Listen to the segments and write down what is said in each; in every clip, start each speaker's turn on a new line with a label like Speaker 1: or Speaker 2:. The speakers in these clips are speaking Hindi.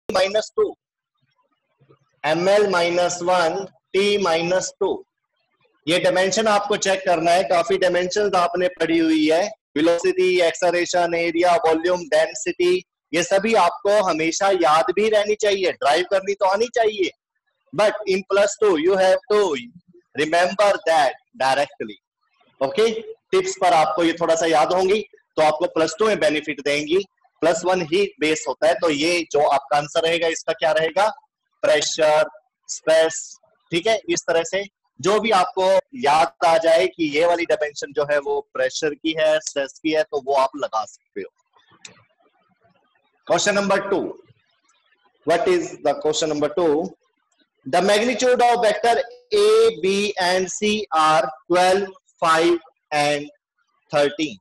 Speaker 1: -2, ml-1, t-2। ये डायमेंशन आपको चेक करना है। काफी डायमेंशन आपने पढ़ी हुई है, velocity, acceleration, area, volume, density, ये सभी आपको हमेशा याद भी रहनी चाहिए। ड्राइव करनी तो आनी चाहिए, but in +2 you have to remember that directly. Okay, tips पर आपको ये थोड़ा सा याद होंगी तो आपको +2 में बेनिफिट देंगी। +1 ही बेस होता है। तो ये जो आपका आंसर रहेगा इसका क्या रहेगा? Pressure, stress. ठीक है, इस तरह से जो भी आपको याद आ जाए कि ये वाली डायमेंशन जो है वो प्रेशर की है, स्ट्रेस की है, तो वो आप लगा सकते हो। Question number 2, what is the question number 2? The magnitude of vector A, B and C are 12, 5 and 13.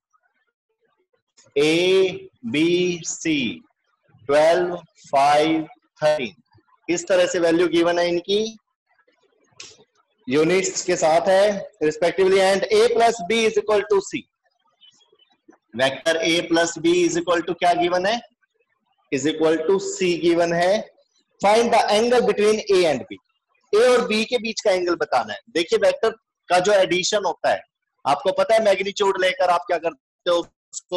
Speaker 1: A, B, C 12, 5, 13 इस तरह से वैल्यू गिवन है इनकी, यूनिट्स के साथ है respectively. And A + B = C। Vector A + B = क्या गिवन है? C गिवन है। Find the angle between A and B। A और B के बीच का एंगल बताना है। देखिए, वेक्टर का जो एडिशन होता है, आपको पता है मैग्नीट्यूड लेकर आप क्या करते हो,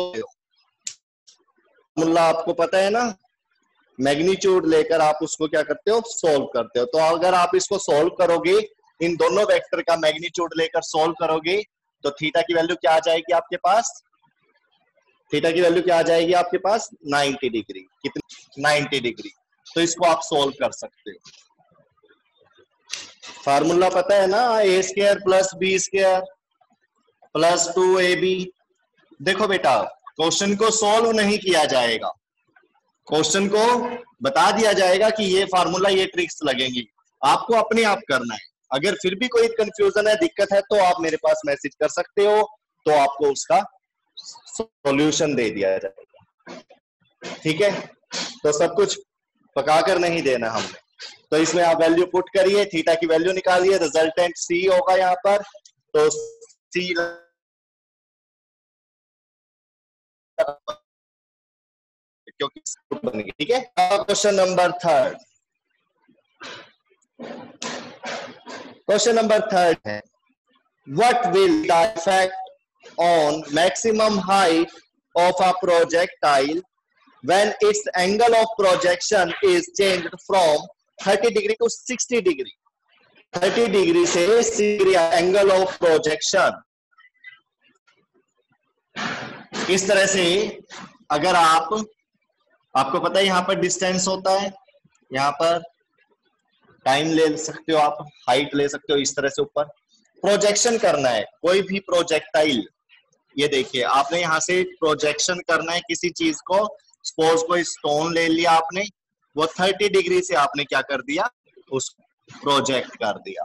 Speaker 1: फॉर्मूला आपको पता है ना, मैग्नीट्यूड लेकर आप उसको क्या करते हो, सोल्व करते हो। तो अगर आप इसको सोल्व करोगे, इन दोनों वेक्टर का मैग्नीट्यूड लेकर सोल्व करोगे, तो थीटा की वैल्यू क्या आ जाएगी आपके पास? थीटा की वैल्यू क्या आ जाएगी आपके पास? 90 डिग्री। कितनी? 90 डिग्री। तो इसको आप सोल्व कर सकते हो। फार्मूला पता है ना, A² + B² + 2AB। देखो बेटा, क्वेश्चन को सोल्व नहीं किया जाएगा, क्वेश्चन को बता दिया जाएगा कि ये फार्मूला, ये ट्रिक्स लगेंगी, आपको अपने आप करना है। अगर फिर भी कोई कंफ्यूजन है, दिक्कत है, तो आप मेरे पास मैसेज कर सकते हो, तो आपको उसका सॉल्यूशन दे दिया जाएगा। ठीक है, तो सब कुछ पका कर नहीं देना हमने। तो इसमें आप वैल्यू पुट करिए, थीटा की वैल्यू निकालिए, रिजल्टेंट C होगा यहाँ पर। तो C क्योंकि बन गई। ठीक है, क्वेश्चन नंबर 3। क्वेश्चन नंबर 3 है, what will the effect on maximum height of a projectile when its angle of projection is changed from 30 degree to 60 degree? 30 degree से 60 डिग्री एंगल ऑफ प्रोजेक्शन। इस तरह से अगर आपको पता है यहाँ पर डिस्टेंस होता है, यहाँ पर टाइम ले सकते हो आप, हाइट ले सकते हो, इस तरह से ऊपर प्रोजेक्शन करना है कोई भी प्रोजेक्टाइल। ये देखिए, आपने यहाँ से प्रोजेक्शन करना है किसी चीज को। सपोज कोई स्टोन ले लिया आपने, वो 30 डिग्री से आपने क्या कर दिया, उसको प्रोजेक्ट कर दिया।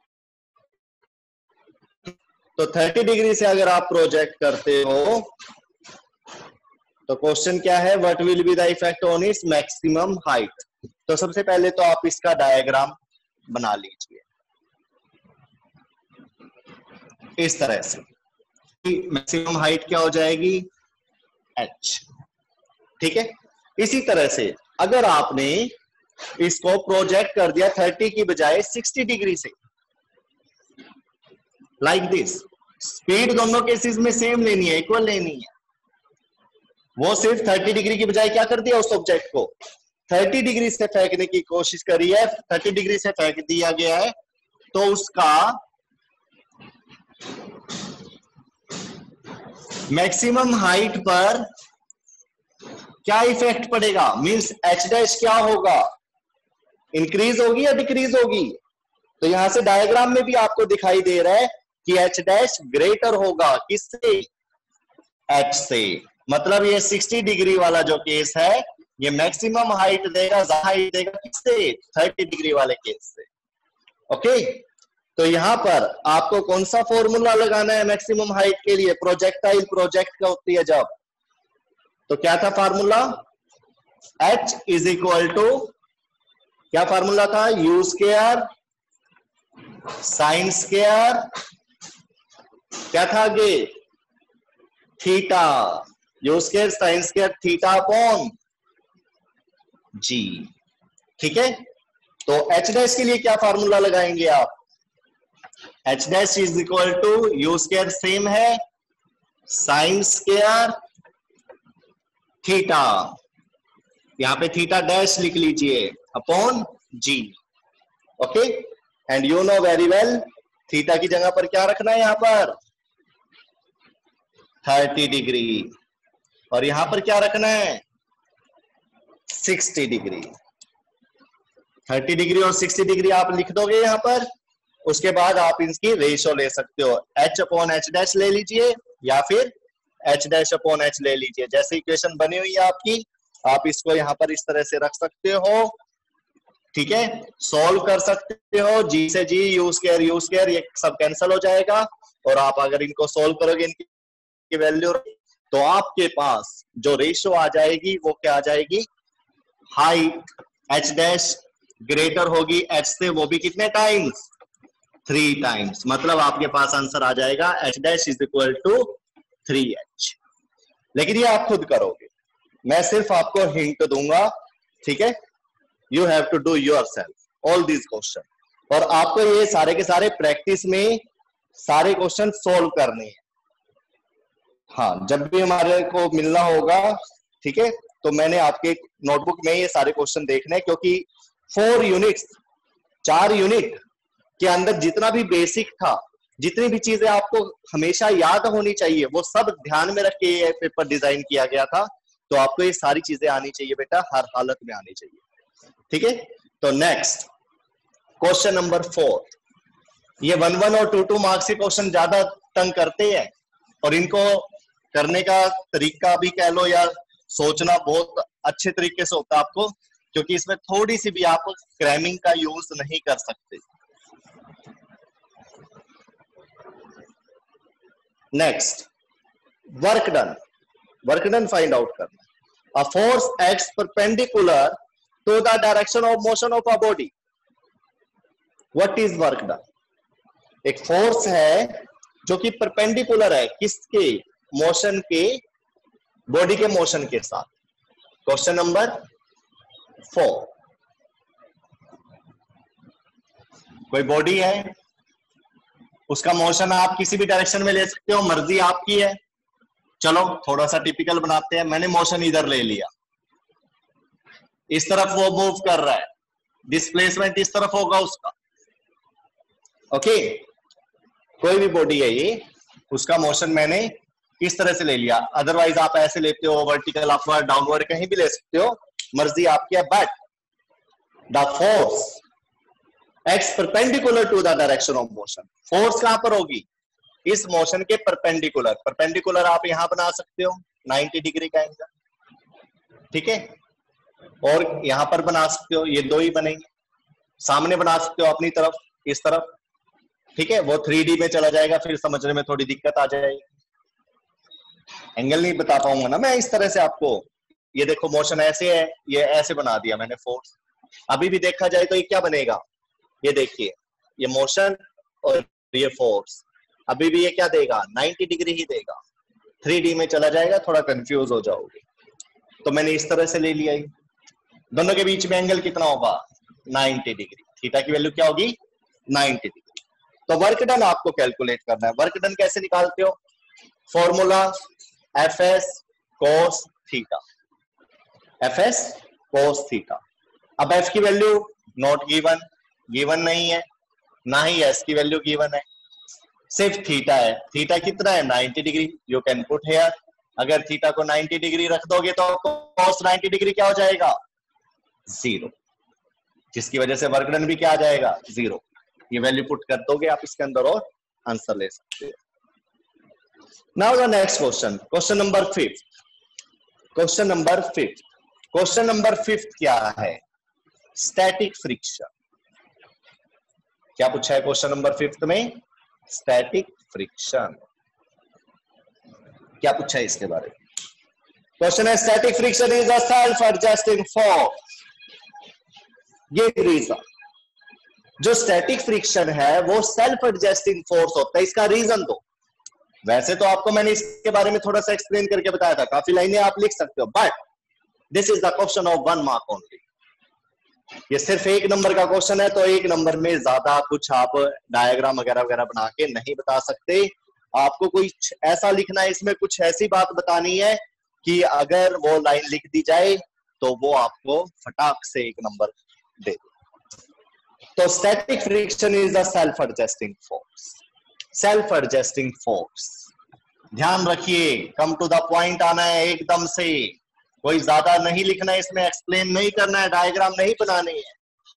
Speaker 1: तो 30 डिग्री से अगर आप प्रोजेक्ट करते हो, तो क्वेश्चन क्या है, what will be the effect on its maximum height? तो सबसे पहले तो आप इसका डायग्राम बना लीजिए इस तरह से। मैक्सिमम हाइट क्या हो जाएगी? h। ठीक है, इसी तरह से अगर आपने इसको प्रोजेक्ट कर दिया 30 की बजाय 60 डिग्री से, लाइक दिस, स्पीड दोनों केसेस में सेम लेनी है, इक्वल लेनी है। वो सिर्फ 30 डिग्री की बजाय क्या कर दिया, उस ऑब्जेक्ट को 30 डिग्री से फेंकने की कोशिश करी है, 30 डिग्री से फेंक दिया गया है, तो उसका मैक्सिमम हाइट पर क्या इफेक्ट पड़ेगा? मींस h' क्या होगा, इंक्रीज होगी या डिक्रीज होगी? तो यहां से डायग्राम में भी आपको दिखाई दे रहा है कि h' ग्रेटर होगा, किससे? h से। मतलब ये 60 डिग्री वाला जो केस है, ये मैक्सिमम हाइट देगा, हाइट देगा किससे? 30 डिग्री वाले केस से। ओके, तो यहां पर आपको कौन सा फॉर्मूला लगाना है मैक्सिमम हाइट के लिए? प्रोजेक्टाइल प्रोजेक्ट का होती है जब, तो क्या था फार्मूला? h = क्या फार्मूला था? U² sin², क्या था आगे? Theta. U² sin² theta upon g। ठीक है, तो एच डैश के लिए क्या फार्मूला लगाएंगे आप? H dash is equal to U square same है साइन स्क्वायर थीटा, यहां पे थीटा डैश लिख लीजिए upon G. Okay, and you know very well theta की जगह पर क्या रखना है, यहां पर 30 डिग्री, और यहां पर क्या रखना है 60 डिग्री। 30 डिग्री और 60 डिग्री आप लिख दोगे यहां पर, उसके बाद आप इनकी रेशो ले सकते हो, एच अपॉन एच डैश ले लीजिए या फिर एच डैश अपॉन एच ले लीजिए। जैसे इक्वेशन बनी हुई है आपकी, आप इसको यहां पर इस तरह से रख सकते हो, ठीक है, सॉल्व कर सकते हो, जी से जी, यू स्क्वायर ये सब कैंसिल हो जाएगा, और आप अगर इनको सॉल्व करोगे इनकी वैल्यू, तो आपके पास जो रेशो आ जाएगी वो क्या आ जाएगी, हाइट एच डैश ग्रेटर होगी एच से, वो भी कितने टाइम्स, 3 टाइम्स, मतलब आपके पास आंसर आ जाएगा H dash is equal to 3h। लेकिन ये आप खुद करोगे, मैं सिर्फ आपको हिंट दूंगा, ठीक है, you have to do yourself all this question, और आपको ये सारे के सारे प्रैक्टिस में सारे क्वेश्चन सोल्व करने हैं। हाँ, जब भी हमारे को मिलना होगा, ठीक है, तो मैंने आपके नोटबुक में ये सारे क्वेश्चन देखने हैं, क्योंकि 4 यूनिट्स 4 यूनिट के अंदर जितना भी बेसिक था, जितनी भी चीजें आपको हमेशा याद होनी चाहिए, वो सब ध्यान में रख के ये पेपर डिजाइन किया गया था। तो आपको ये सारी चीजें आनी चाहिए बेटा, हर हालत में आनी चाहिए, ठीक है। तो नेक्स्ट क्वेश्चन नंबर 4, ये 1-1 और 2-2 मार्क्स के क्वेश्चन ज्यादा तंग करते हैं, और इनको करने का तरीका भी कह लो या सोचना बहुत अच्छे तरीके से होता है आपको, क्योंकि इसमें थोड़ी सी भी आप क्रैमिंग का यूज नहीं कर सकते। Next, work done find out करना। A force acts perpendicular to the direction of motion of a body, what is work done? एक फोर्स है जो कि परपेंडिकुलर है किसके, मोशन के, बॉडी के मोशन के साथ। क्वेश्चन नंबर 4, कोई बॉडी है, उसका मोशन आप किसी भी डायरेक्शन में ले सकते हो, मर्जी आपकी है। चलो थोड़ा सा टिपिकल बनाते हैं, मैंने मोशन इधर ले लिया, इस तरफ वो मूव कर रहा है, डिस्प्लेसमेंट इस तरफ होगा उसका। ओके, कोई भी बॉडी है ये, उसका मोशन मैंने इस तरह से ले लिया, अदरवाइज आप ऐसे लेते हो, वर्टिकल अपवर्ड डाउनवर्ड कहीं भी ले सकते हो, मर्जी आपकी है। But the force acts perpendicular to the direction of motion, force कहां पर होगी, इस मोशन के परपेंडिकुलर। परपेंडिकुलर आप यहां बना सकते हो 90 डिग्री का एंगल, ठीक है, और यहां पर बना सकते हो, ये दो ही बनेंगे। सामने बना सकते हो अपनी तरफ, इस तरफ, ठीक है, वो 3D में चला जाएगा, फिर समझने में थोड़ी दिक्कत आ जाएगी, एंगल नहीं बता पाऊंगा ना मैं इस तरह से आपको। ये देखो मोशन ऐसे है, ये ऐसे बना दिया मैंने फोर्स। अभी भी देखा जाए तो ये क्या बनेगा, ये देखिए, ये मोशन और ये फोर्स, अभी भी ये क्या देगा, 90 डिग्री ही देगा, 3D में चला जाएगा, थोड़ा कंफ्यूज हो जाओगे। तो मैंने इस तरह से ले लिया, दोनों के बीच में एंगल कितना होगा, 90 डिग्री, थीटा की वैल्यू क्या होगी, 90 डिग्री। तो वर्क डन आपको कैलकुलेट करना है। वर्क डन कैसे निकालते हो, formula Fs cos theta, Fs cos theta. अब F की वैल्यू नॉट गिवन नहीं है, ना ही S की वैल्यू गिवन है, सिर्फ थीटा है। थीटा कितना है, 90 degree, you can put here. अगर थीटा को 90 डिग्री रख दोगे तो cos 90 डिग्री क्या हो जाएगा, 0, जिसकी वजह से वर्क डन भी क्या आ जाएगा, 0। ये वैल्यू पुट कर दोगे आप इसके अंदर और आंसर ले सकते हो। Now the next question, question number 5। Question number 5 क्या है, स्टैटिक फ्रिक्शन। क्या पूछा है क्वेश्चन नंबर 5 में, स्टैटिक फ्रिक्शन। क्या पूछा है इसके बारे में, क्वेश्चन है static friction is a self adjusting force, give reason. जो स्टैटिक फ्रिक्शन है वो सेल्फ एडजस्टिंग फोर्स होता है, इसका रीजन दो। वैसे तो आपको मैंने इसके बारे में थोड़ा सा एक्सप्लेन करके बताया था, काफी लाइनें आप लिख सकते हो, but this is the question of 1 mark only. ये सिर्फ एक नंबर का क्वेश्चन है, तो एक नंबर में ज्यादा कुछ आप डायग्राम वगैरह वगैरह बना के नहीं बता सकते। आपको कुछ ऐसा लिखना है, इसमें कुछ ऐसी बात बतानी है कि अगर वो लाइन लिख दी जाए तो वो आपको फटाक से एक नंबर दे दे। तो static friction is the self adjusting force. Self adjusting force, ध्यान रखिए, कम टू द पॉइंट आना है एकदम से, कोई ज्यादा नहीं लिखना है, इसमें एक्सप्लेन नहीं करना है, डायग्राम नहीं बनानी है।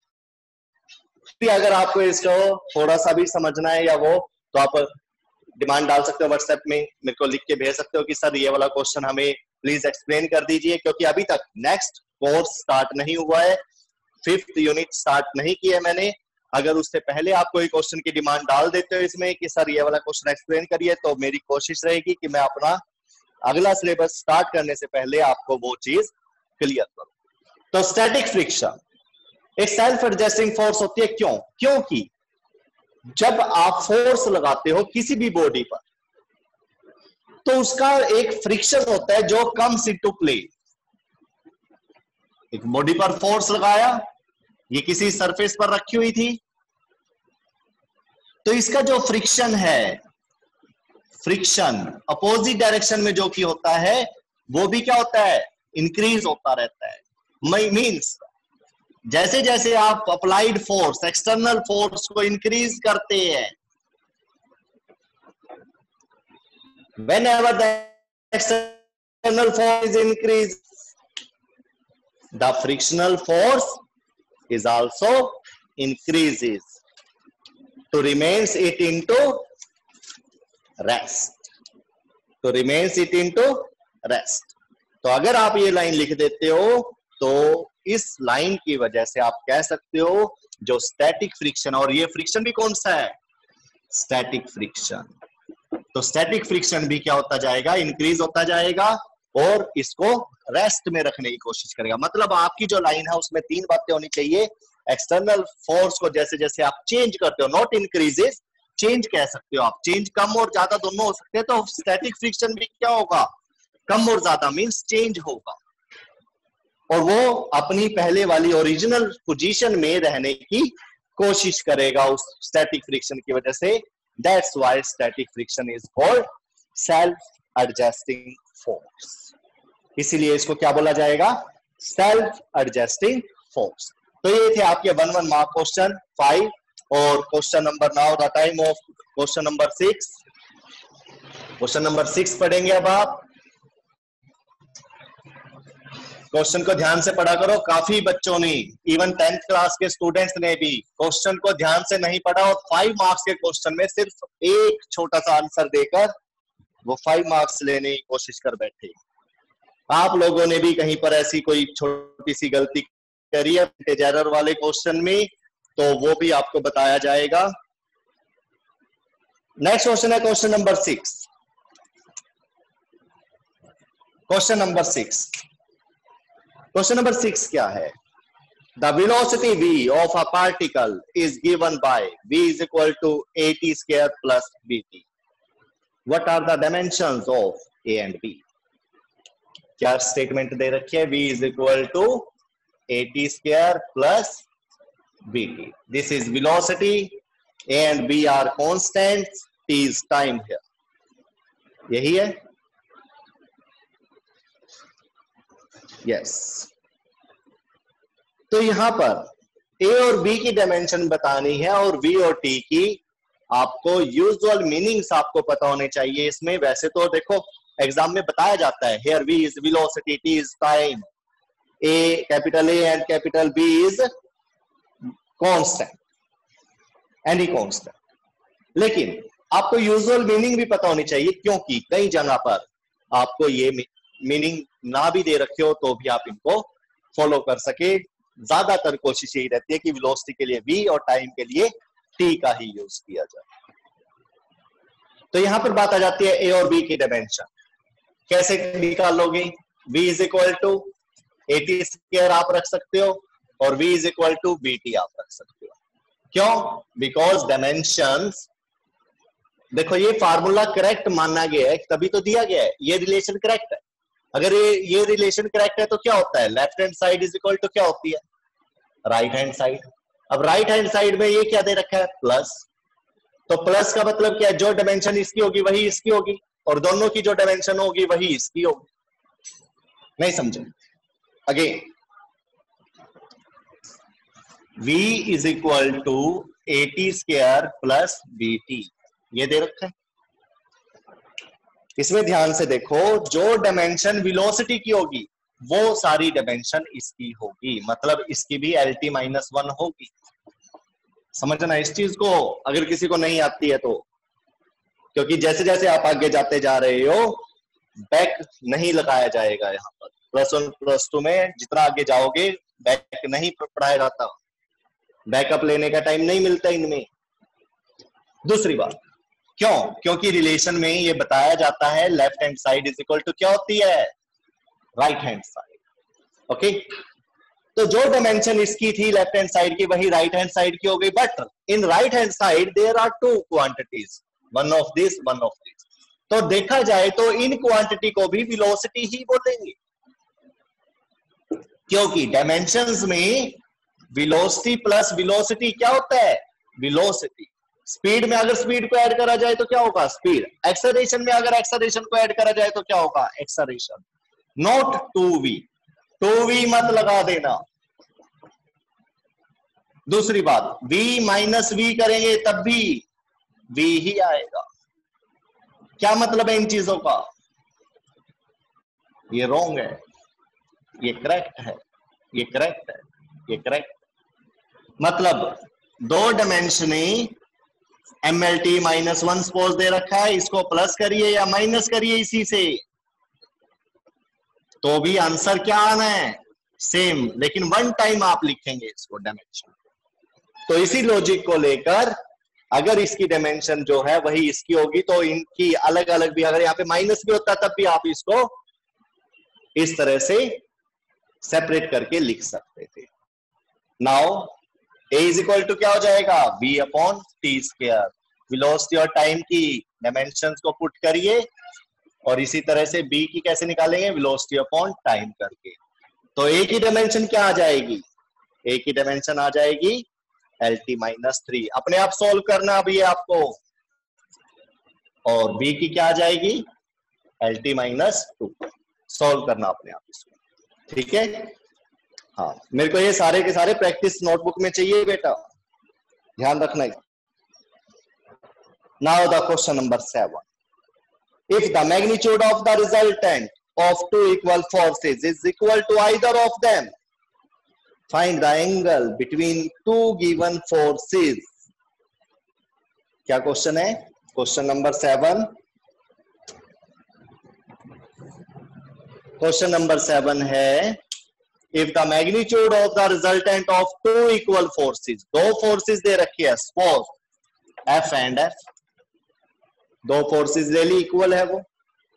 Speaker 1: अगर आपको इसको थोड़ा सा भी समझना है या वो, तो आप डिमांड डाल सकते हो व्हाट्सएप में, मेरे को लिख के भेज सकते हो कि सर ये वाला क्वेश्चन हमें प्लीज एक्सप्लेन कर दीजिए, क्योंकि अभी तक नेक्स्ट कोर्स स्टार्ट नहीं हुआ है, 5th यूनिट स्टार्ट नहीं किया है मैंने। अगर उससे पहले आप कोई क्वेश्चन की डिमांड डाल देते हो इसमें कि सर ये वाला क्वेश्चन एक्सप्लेन करिए, तो मेरी कोशिश रहेगी कि मैं अपना अगला सिलेबस स्टार्ट करने से पहले आपको वो चीज क्लियर करूं। तो स्टैटिक फ्रिक्शन एक सेल्फ एडजस्टिंग फोर्स होती है। क्यों? क्योंकि जब आप फोर्स लगाते हो किसी भी बॉडी पर, तो उसका एक फ्रिक्शन होता है जो कम्स इनटू प्ले। एक बॉडी पर फोर्स लगाया, ये किसी सरफेस पर रखी हुई थी, तो इसका जो फ्रिक्शन है, फ्रिक्शन अपोजिट डायरेक्शन में जो कि होता है, वो भी क्या होता है, इंक्रीज होता रहता है। मींस जैसे जैसे आप अप्लाइड फोर्स, एक्सटर्नल फोर्स को इंक्रीज करते हैं, whenever the external force is increased, the frictional force is also increases to remains it into rest, to remains it into rest। तो अगर आप ये लाइन लिख देते हो तो इस लाइन की वजह से आप कह सकते हो जो स्टैटिक फ्रिक्शन, और ये फ्रिक्शन भी कौन सा है, स्टैटिक फ्रिक्शन। तो स्टैटिक फ्रिक्शन भी क्या होता जाएगा, इंक्रीज होता जाएगा और इसको रेस्ट में रखने की कोशिश करेगा। मतलब आपकी जो लाइन है उसमें 3 बातें होनी चाहिए। एक्सटर्नल फोर्स को जैसे जैसे आप चेंज करते हो, नॉट इंक्रीजेस, चेंज कह सकते हो आप, चेंज कम और ज्यादा दोनों हो सकते हैं। तो स्टैटिक फ्रिक्शन भी क्या होगा, कम और ज्यादा मींस चेंज होगा, और वो अपनी पहले वाली ओरिजिनल पोजीशन में रहने की कोशिश करेगा उस स्टैटिक फ्रिक्शन की वजह से। That's why static friction is called self-adjusting force। इसीलिए इसको क्या बोला जाएगा, self-adjusting force। तो ये थे आपके 1-1 मार्क क्वेश्चन 5, और question number now the time of question number 6। Question number 6 पढ़ेंगे अब आप। क्वेश्चन को ध्यान से पढ़ा करो। काफी बच्चों ने, इवन 10th क्लास के स्टूडेंट्स ने भी क्वेश्चन को ध्यान से नहीं पढ़ा, और 5 मार्क्स के क्वेश्चन में सिर्फ एक छोटा सा आंसर देकर वो 5 मार्क्स लेने की कोशिश कर बैठे। आप लोगों ने भी कहीं पर ऐसी कोई छोटी सी गलती करी है एरर वाले क्वेश्चन में, तो वो भी आपको बताया जाएगा। नेक्स्ट क्वेश्चन है question number 6। Question number 6, question number 6 क्या है, the velocity v of a particle is given by v is equal to at square plus bt। what are the dimensions of a and b? क्या स्टेटमेंट दे रखी है, v is equal to at square plus bt। this is velocity, a and b are constants, t is time here। यही है, यस। तो यहां पर ए और बी की डायमेंशन बतानी है, और वी और टी की आपको यूजुअल मीनिंग्स आपको पता होने चाहिए इसमें। वैसे तो देखो एग्जाम में बताया जाता है, here V is velocity, T is time, a capital A and capital B is constant, any constant. लेकिन आपको यूजुअल मीनिंग भी पता होनी चाहिए, क्योंकि कई जगह पर आपको ये मीनिंग ना भी दे रखे हो तो भी आप इनको फॉलो कर सके। ज्यादातर कोशिश यही रहती है कि वेलोसिटी के लिए v और टाइम के लिए t का ही यूज किया जाए। तो यहां पर बात आ जाती है a और b की डायमेंशन कैसे निकालोगे। v is equal to at square आप रख सकते हो, और v is equal to bt आप रख सकते हो। क्यों? बिकॉज डायमेंशंस, देखो ये फार्मूला करेक्ट माना गया है तभी तो दिया गया है, ये रिलेशन करेक्ट है। अगर ये रिलेशन करेक्ट है तो क्या होता है, left hand side is equal to क्या होती है, राइट हैंड साइड। अब राइट हैंड साइड में ये क्या दे रखा है, प्लस। तो प्लस का मतलब क्या है, जो डायमेंशन इसकी होगी वही इसकी होगी, और दोनों की जो डायमेंशन होगी वही इसकी होगी। नहीं समझे? Again v is equal to AT square plus BT, ये दे रखा है। इसमें ध्यान से देखो, जो डायमेंशन वेलोसिटी की होगी वो सारी डायमेंशन इसकी होगी, मतलब इसकी भी LT-1 होगी। समझना इस चीज को, अगर किसी को नहीं आती है तो, क्योंकि जैसे जैसे आप आगे जाते जा रहे हो बैक नहीं लगाया जाएगा। यहाँ पर +1 +2 में जितना आगे जाओगे बैक नहीं पढ़ाया जाता, बैकअप लेने का टाइम नहीं मिलता इनमें। दूसरी बात, क्यों? क्योंकि रिलेशन में ये बताया जाता है left hand side is equal to क्या होती है, राइट हैंड साइड। ओके, तो जो डायमेंशन इसकी थी लेफ्ट हैंड साइड की वही राइट हैंड साइड की हो गई, but in right hand side there are two quantities, one of this one of this. तो देखा जाए तो इन क्वांटिटी को भी वेलोसिटी ही बोलेंगे, क्योंकि डायमेंशंस में वेलोसिटी प्लस वेलोसिटी क्या होता है, वेलोसिटी। स्पीड में अगर स्पीड को ऐड करा जाए तो क्या होगा, स्पीड। एक्सेलरेशन में अगर एक्सेलरेशन को ऐड करा जाए तो क्या होगा, एक्सेलरेशन। नॉट 2v, 2v मत लगा देना। दूसरी बात, v माइनस v करेंगे तब भी v ही आएगा। क्या मतलब है इन चीजों का, ये रॉन्ग है, ये करेक्ट है, ये करेक्ट है, ये करेक्ट। मतलब दो डायमेंशनी MLT-1 सपोज दे रखा है, इसको प्लस करिए या माइनस करिए इसी से, तो भी आंसर क्या आना है, सेम, लेकिन वन टाइम आप लिखेंगे इसको डायमेंशन। तो इसी लॉजिक को लेकर अगर इसकी डायमेंशन जो है वही इसकी होगी तो इनकी अलग अलग भी, अगर यहाँ पे माइनस भी होता तब भी आप इसको इस तरह से सेपरेट करके लिख सकते थे। Now A is equal to क्या हो जाएगा, V/T²। वेलोसिटी और टाइम की डायमेंशंस को पुट करिए और इसी तरह से B की कैसे निकालेंगे, वेलोसिटी अपॉन टाइम करके। तो A की डायमेंशन क्या आ जाएगी, A की डायमेंशन आ जाएगी LT-3। अपने आप सोल्व करना अभी आपको। और B की क्या आ जाएगी, LT-2। सोल्व करना अपने आप इसको, ठीक है। हाँ, मेरे को ये सारे के सारे प्रैक्टिस नोटबुक में चाहिए बेटा, ध्यान रखना। Now the question number 7, if the magnitude of the resultant of two equal forces is equal to either of them, find the angle between two given forces। क्या क्वेश्चन है, क्वेश्चन नंबर 7। क्वेश्चन नंबर 7 है, if the magnitude of the resultant of two equal forces, दो फोर्सेस दे रखी है, suppose F and F, दो फोर्सेस ले ली, इक्वल है वो,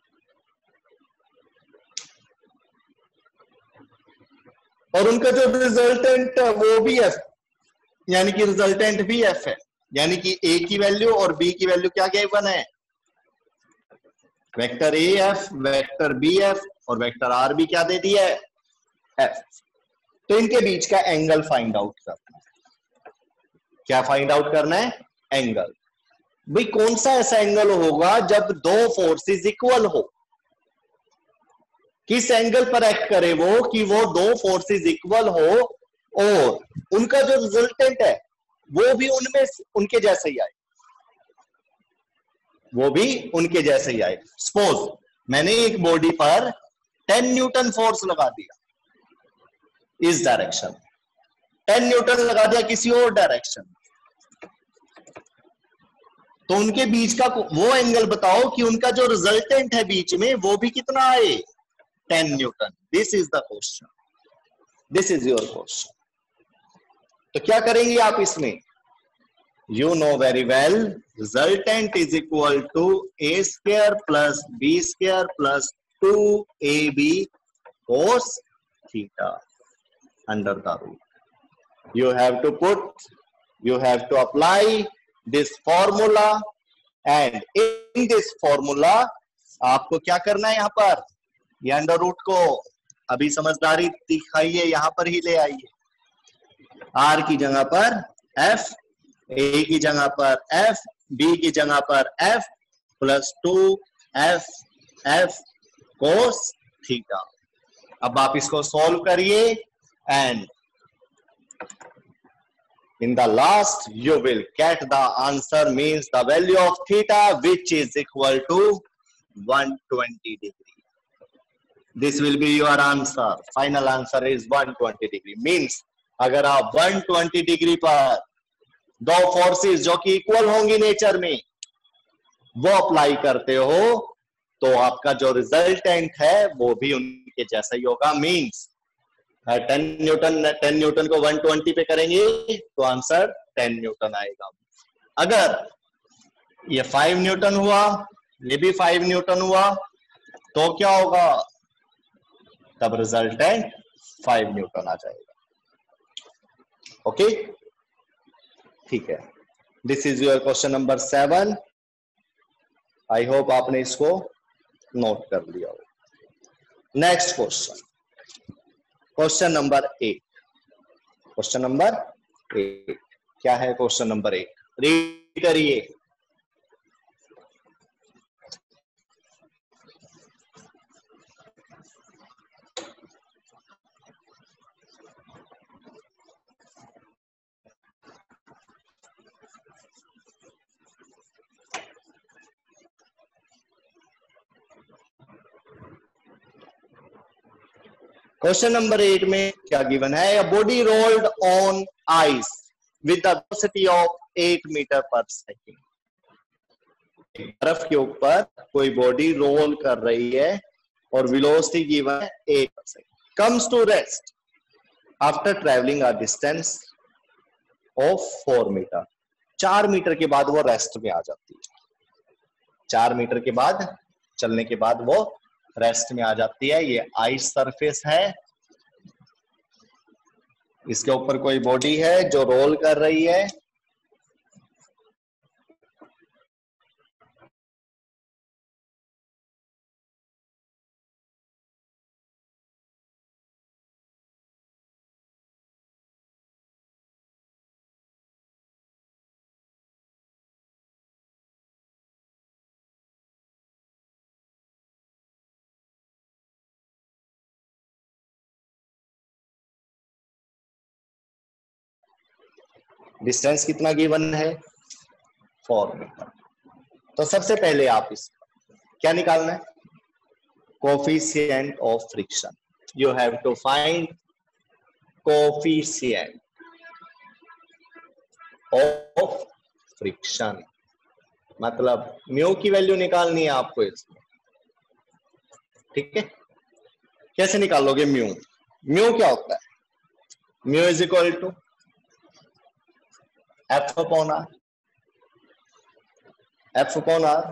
Speaker 1: और उनका जो रिजल्टेंट है वो भी F, यानी कि रिजल्टेंट भी F है, यानी कि A की वैल्यू और B की वैल्यू क्या गिवन है, वेक्टर AF, वेक्टर BF और वेक्टर R भी क्या दे दिया है, F। तो इनके बीच का एंगल फाइंड आउट करना है। क्या फाइंड आउट करना है, एंगल। भाई कौन सा ऐसा एंगल होगा जब दो फोर्सेस इक्वल हो, किस एंगल पर एक्ट करे वो, कि वो दो फोर्सेस इक्वल हो और उनका जो रिजल्टेंट है वो भी उनमें उनके जैसे ही आए, वो भी उनके जैसे ही आए। सपोज मैंने एक बॉडी पर 10 न्यूटन फोर्स लगा दिया इस डायरेक्शन, 10 न्यूटन लगा दिया किसी और डायरेक्शन, तो उनके बीच का वो एंगल बताओ कि उनका जो रिजल्टेंट है बीच में वो भी कितना आए, 10 newton. This is the question, this is your question. तो क्या करेंगे आप इसमें, you know very well, resultant is equal to A² plus B² plus 2AB cos theta under the root. You have to put, you have to apply this formula, and in this formula आपको क्या करना है, यहाँ पर ये अंडर रूट को अभी समझदारी दिखाइए, यहां पर ही ले आइए। आर की जगह पर एफ, ए की जगह पर एफ, बी की जगह पर F plus 2 F cos theta. अब आप इसको सॉल्व करिए and in the last you will get the answer, means the value of theta which is equal to 120 degree. This will be your answer. Final answer is 120 degree. Means अगर आप 120 डिग्री पर दो फोर्सेस जो कि इक्वल होंगी नेचर में वो अप्लाई करते हो तो आपका जो रिजल्टेंट है वो भी उनके जैसा ही होगा। मींस 10 न्यूटन को 120 पे करेंगे तो आंसर 10 न्यूटन आएगा। अगर ये 5 न्यूटन हुआ, ये भी 5 न्यूटन हुआ तो क्या होगा, तब रिजल्टेंट 5 न्यूटन आ जाएगा। ओके, ठीक है। This is your question number 7। I hope आपने इसको नोट कर लिया हो। Next question, question number 8। Question number 8 क्या है? क्वेश्चन नंबर 8 रीड करिए। क्वेश्चन नंबर 8 में क्या गिवन है? A body rolled on ice with the velocity of 8 metre पर सेकेंड। बर्फ के ऊपर कोई बॉडी रोल कर रही है और वेलोसिटी गिवन है 8 पर second. Comes to rest after travelling a distance of 4 metre. 4 metre के बाद वो रेस्ट में आ जाती है। 4 मीटर के बाद चलने के बाद वो रेस्ट में आ जाती है। ये आइस सरफेस है, इसके ऊपर कोई बॉडी है जो रोल कर रही है। डिस्टेंस कितना गिवन है? 4 मीटर। तो सबसे पहले आप इसका क्या निकालना है? Coefficient of friction. You have to find coefficient of friction, मतलब म्यू की वैल्यू निकालनी है आपको इसमें। ठीक है, कैसे निकालोगे म्यू? म्यू क्या होता है? Mu is equal to F upon R. F upon R,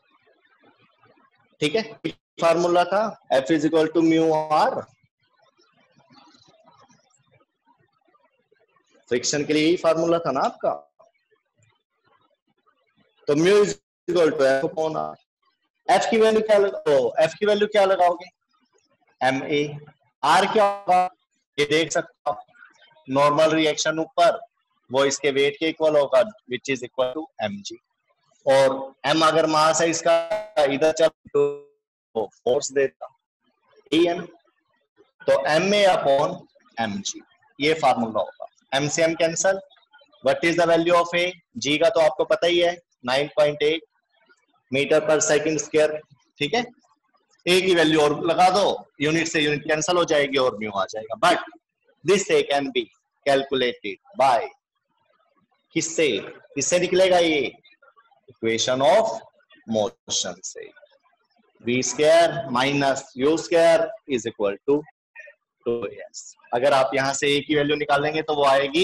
Speaker 1: ठीक है, फार्मूला था F is equal to mu R. Friction के लिए यही फार्मूला था ना आपका। तो mu is equal to F upon R. F की वैल्यू क्या लगाओ? एफ की वैल्यू क्या लगाओगे? M A. आर क्या होगा? ये देख सकते हो, नॉर्मल रिएक्शन ऊपर वो इसके वेट के इक्वल होगा, which is equal to M G. और एम अगर मास है इसका, इधर चल तो फोर्स देता एन, तो M A upon M G, ये फार्मूला होगा। एम से M cancel. What is the value of A? G का तो आपको पता ही है 9.8 मीटर पर सेकंड स्क्वायर। ठीक है, ए की वैल्यू और लगा दो, यूनिट से यूनिट कैंसिल हो जाएगी और म्यू आ जाएगा। But this A can be calculated by किससे? किससे निकलेगा ये? इक्वेशन ऑफ मोशन से। v square minus u square is equal to 2s। अगर आप यहां से a की वैल्यू निकालेंगे तो वो आएगी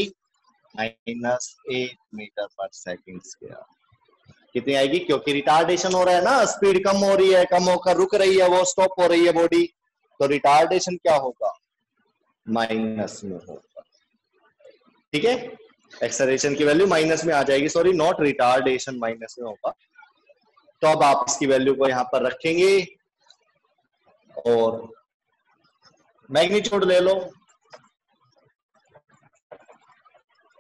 Speaker 1: -8 मीटर पर सेकंड स्क्वायर। कितनी आएगी? क्योंकि रिटार्डेशन हो रहा है ना, स्पीड कम हो रही है, कम होकर रुक रही है, वो स्टॉप हो रही है बॉडी, तो रिटार्डेशन क्या होगा? माइनस में होगा। ठीक है, एक्सेलरेशन की वैल्यू माइनस में आ जाएगी, सॉरी नॉट रिटार्डेशन, माइनस में होगा। तो अब आप इसकी वैल्यू को यहां पर रखेंगे और मैग्नीट्यूड ले लो।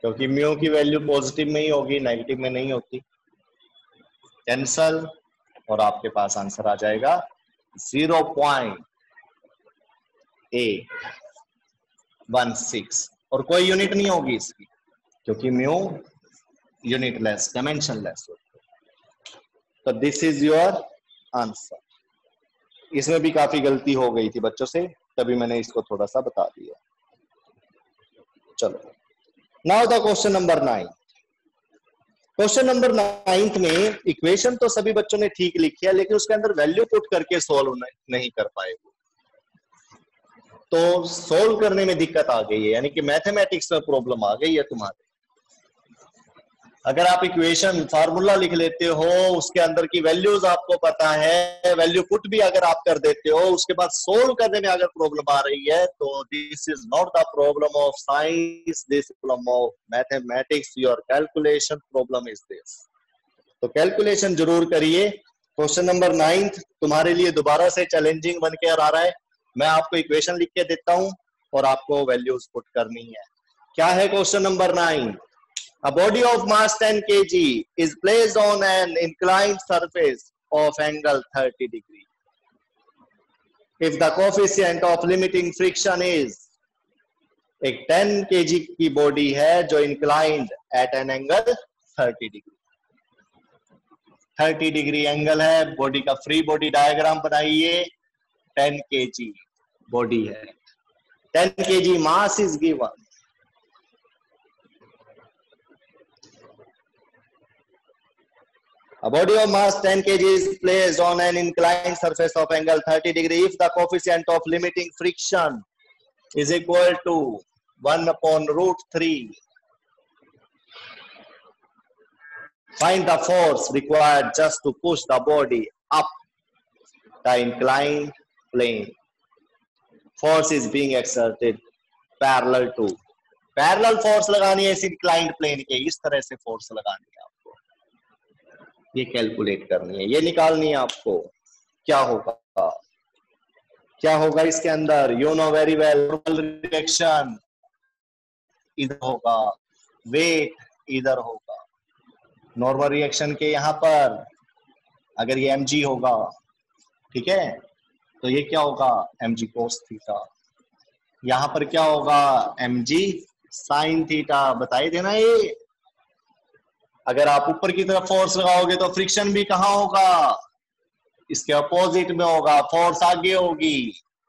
Speaker 1: क्योंकि म्यू की वैल्यू पॉजिटिव में ही होगी, नेगेटिव में नहीं होती। कैंसल और आपके पास आंसर आ जाएगा 0.816 और कोई यूनिट नहीं होगी इसकी, क्योंकि म्यू यूनिटलेस डायमेंशनलेस होती है। तो दिस इज योर आंसर। इसमें भी काफी गलती हो गई थी बच्चों से, तभी मैंने इसको थोड़ा सा बता दिया। चलो, now the question number 9। Question number 9 में इक्वेशन तो सभी बच्चों ने ठीक लिखी है, लेकिन उसके अंदर वैल्यू पुट करके सोल्व नहीं कर पाए, तो सोल्व करने में दिक्कत आ गई है, यानी कि मैथमेटिक्स में प्रॉब्लम आ गई है तुम्हारे। अगर आप इक्वेशन फार्मूला लिख लेते हो, उसके अंदर की वैल्यूज आपको पता है, वैल्यू पुट भी अगर आप कर देते हो, उसके बाद सोल्व करने में अगर प्रॉब्लम आ रही है, तो this is not the problem of science, this problem of mathematics. Your calculation problem is this. तो कैलकुलेशन जरूर करिए। क्वेश्चन नंबर 9 तुम्हारे लिए दोबारा से चैलेंजिंग बन के आ रहा है। मैं आपको इक्वेशन लिख के देता हूं और आपको वैल्यूज पुट करनी है। क्या है question number 9? A body of mass 10 kg is placed on an inclined surface of angle 30 degree. If the coefficient of limiting friction is, एक 10 kg की बॉडी है जो inclined at an angle 30 degree, 30 degree angle है, बॉडी का फ्री बॉडी डायग्राम बनाइए। 10 kg बॉडी है, 10 kg mass is given. A body of mass 10 kg is placed on an inclined surface of angle 30 degree if the coefficient of limiting friction is equal to 1/√3. Find the force required just to push the body up the inclined plane. Force is being exerted parallel to. Parallel force लगानी है इस inclined plane के, इस तरह से force लगानी है आपको, ये कैलकुलेट करनी है, ये निकालनी है आपको। क्या होगा, क्या होगा इसके अंदर? You know very well, normal reaction इधर होगा, वेट इधर होगा। नॉर्मल रिएक्शन के यहाँ पर अगर ये mg होगा, ठीक है, तो ये क्या होगा? mg cos theta. यहाँ पर क्या होगा? mg sin theta. बताइए देना ये। अगर आप ऊपर की तरफ फोर्स लगाओगे तो फ्रिक्शन भी कहाँ होगा? इसके अपोजिट में होगा, फोर्स आगे होगी।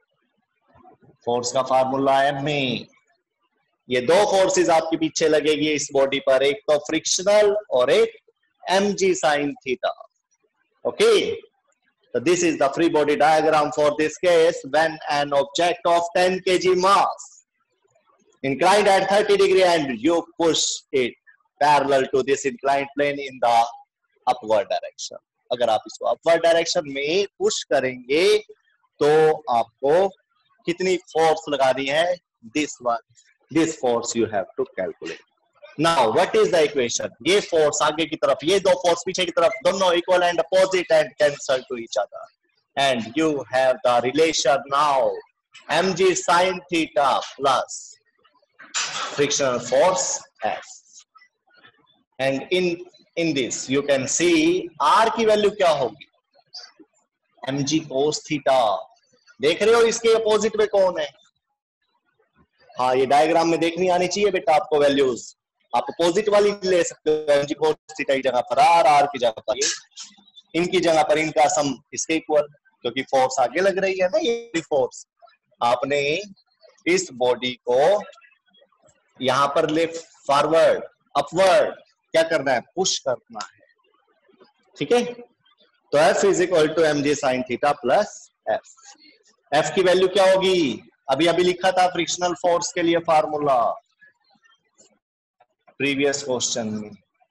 Speaker 1: फोर्स का फार्मूला है में, ये दो फोर्सेस आपके पीछे लगेगी इस बॉडी पर, एक तो फ्रिक्शनल और एक mg sin theta. Okay, so this is the free body diagram for this case when an object of 10 kg mass inclined at 30 degree and you push it parallel to this inclined plane in the upward direction. अगर आप इसको upward direction में पुश करेंगे तो आपको कितनी फोर्स लगानी है? This one, this force you have to calculate. Now what is the equation? ये फोर्स आगे की तरफ, ये दो फोर्स पीछे की तरफ, दोनों equal and opposite and cancel to each other, and you have the relation now mg sin theta plus frictional force F. And in this you can see r की वैल्यू क्या होगी? mg cos theta. देख रहे हो इसके अपोजिट में कौन है? हाँ, ये डायग्राम में देखनी आनी चाहिए बेटा आपको वैल्यूज। आप अपोजिट वाली ले सकते हो, mg cos थीटा की जगह पर r की जगह पर ये, इनकी जगह पर इनका सम इसके इक्वल, क्योंकि फोर्स आगे लग रही है ना, ये फोर्स। आपने इस बॉडी को यहां पर लेफ्ट फॉरवर्ड अपवर्ड क्या करना है? पुश करना है, ठीक है। तो F is equal to mg sin theta plus F। F की वैल्यू क्या होगी? अभी अभी लिखा था फ्रिक्शनल फोर्स के लिए फार्मूला प्रीवियस क्वेश्चन में,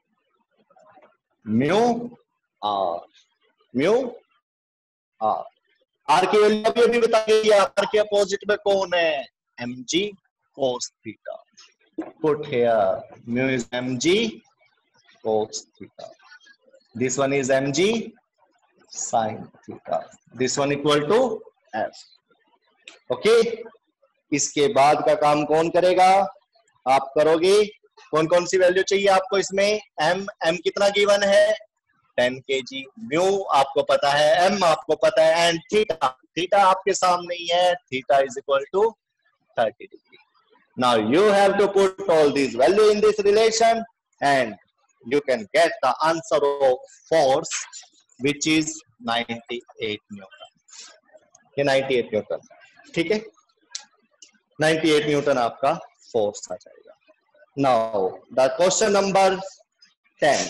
Speaker 1: म्यू आर, म्यू आर। आर की वैल्यू अभी अभी बता गई, आर के अपोजिट में कौन है? mg cos theta. Put here mu is mg cos theta. This one is mg sin theta. This one equal to f. Okay? इसके बाद का काम कौन करेगा? आप करोगे। कौन कौन सी वैल्यू चाहिए आपको इसमें? एम कितना गिवन है? 10 kg। म्यू आपको पता है, एम आपको पता है, एंड थीटा आपके सामने ही है, theta is equal to 30 degree. Now you have to put all these value in this relation and you can get the answer of force which is 98 Newton। ये 98 न्यूटन, ठीक है, 98 न्यूटन आपका फोर्स आ जाएगा। Now the question number 10,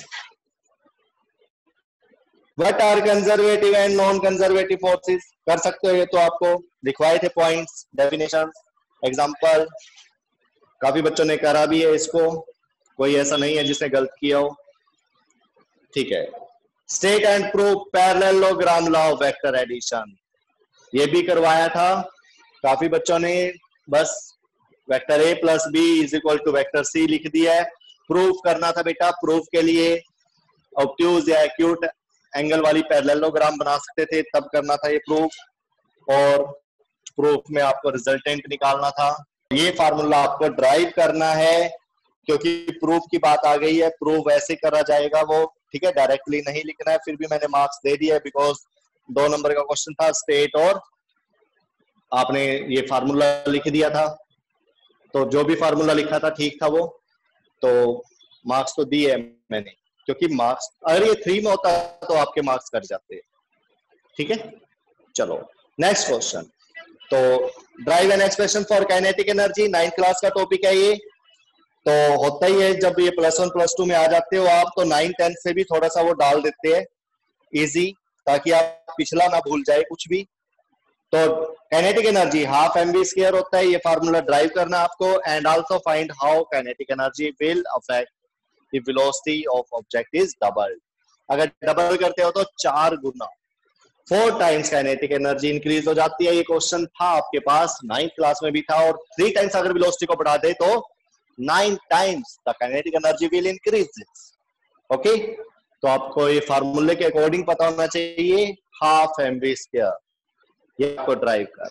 Speaker 1: what are conservative and non conservative forces? कर सकते हो, ये तो आपको लिखवाए थे पॉइंट्स, डेफिनेशन, एग्जांपल, काफी बच्चों ने करा भी है इसको, कोई ऐसा नहीं है जिसने गलत किया हो, ठीक है। State and prove parallelogram law of vector addition, ये भी करवाया था काफी बच्चों ने, बस vector A plus B is equal to vector C लिख दिया है। प्रूफ करना था बेटा, प्रूफ के लिए ऑब्ट्यूज या एक्यूट एंगल वाली पैरेललोग्राम बना सकते थे, तब करना था ये प्रूफ, और प्रूफ में आपको रिजल्टेंट निकालना था। ये फार्मूला आपको ड्राइव करना है, क्योंकि प्रूफ की बात आ गई है, प्रूफ वैसे करा जाएगा वो, ठीक है, डायरेक्टली नहीं लिखना है। फिर भी मैंने मार्क्स दे दिया बिकॉज 2 नंबर का क्वेश्चन था स्टेट, और आपने ये फार्मूला लिख दिया था, तो जो भी फार्मूला लिखा था ठीक था वो, तो मार्क्स तो दिए मैंने, क्योंकि मार्क्स अगर ये 3 में होता तो आपके मार्क्स कट जाते, ठीक है। चलो नेक्स्ट क्वेश्चन, तो derive an expression for kinetic energy, 9th class का टॉपिक है ये। तो होता ही है जब ये +1 +2 में आ जाते हो आप, तो 9 10 से भी थोड़ा सा वो डाल देते हैं इजी, ताकि आप पिछला ना भूल जाए कुछ भी। तो काइनेटिक एनर्जी हाफ mv² होता है, ये फार्मूला ड्राइव करना आपको, and also find how kinetic energy will affect the velocity of object is doubled. अगर डबल करते हो तो 4 गुना, 4 टाइम्स काइनेटिक एनर्जी इंक्रीज हो जाती है। ये क्वेश्चन था आपके पास 9th क्लास में भी था, और 3 टाइम्स अगर वेलोसिटी को बढ़ा दे तो 9 times the kinetic energy will increase. Okay, तो आपको ये फार्मूले के अकॉर्डिंग पता होना चाहिए, हाफ mv², ये आपको ड्राइव कर।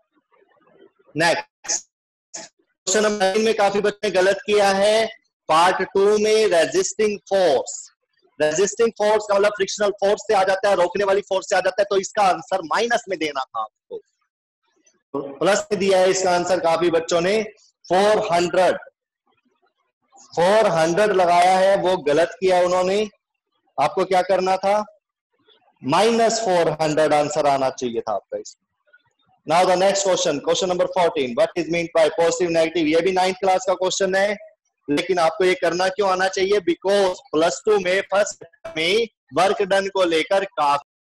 Speaker 1: नेक्स्ट क्वेश्चन नंबर 9 में काफी बच्चे ने गलत किया है, पार्ट 2 में रेजिस्टिंग फोर्स। रेजिस्टिंग फोर्स का मतलब फ्रिक्शनल फोर्स से आ जाता है, रोकने वाली फोर्स से आ जाता है, तो इसका आंसर माइनस में देना था आपको, प्लस में दिया है इसका आंसर। काफी बच्चों ने 400 लगाया है, वो गलत किया उन्होंने, आपको क्या करना था, -400 आंसर आना चाहिए था आपका इसमें। Now the next question, question number 14, what is mean by positive negative. ये भी 9th क्लास का क्वेश्चन है, लेकिन आपको ये करना क्यों आना चाहिए, बिकॉज +2 में फर्स्ट में वर्क डन को लेकर काफी